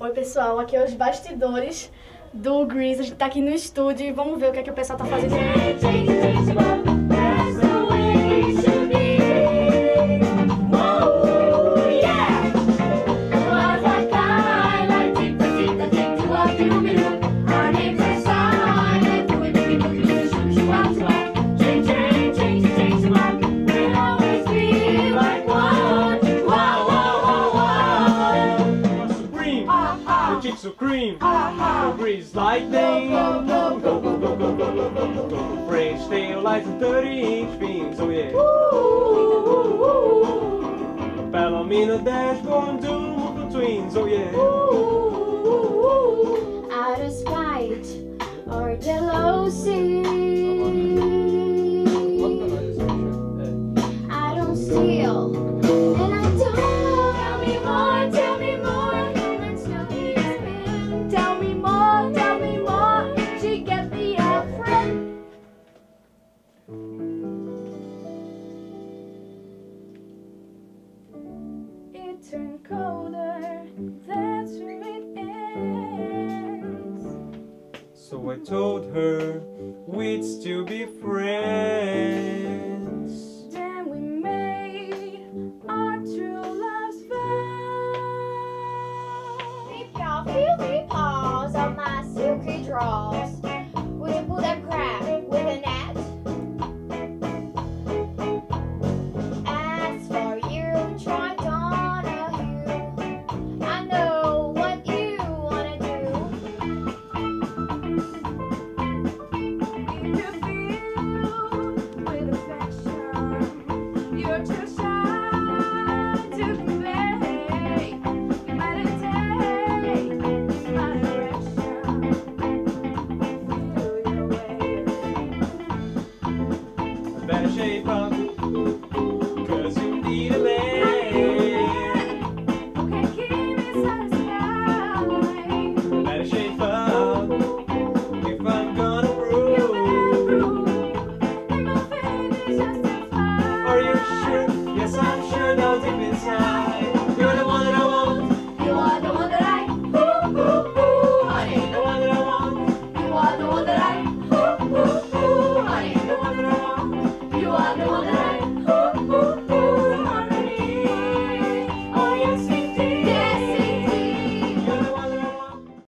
Oi pessoal, aqui é os bastidores do Grease. A gente tá aqui no estúdio e vamos ver o que é que o pessoal tá fazendo. Supreme, go Grease lightning, go French tail lights and 30-inch beams, oh yeah. Palomino dashboard, dual twins, oh yeah. Out of spite or jealousy, I don't steal, and I don't know. Tell me more, tell me more. Tell me more. She get me a friend. It turned colder, that's where it ends. So I told her we'd still be friends.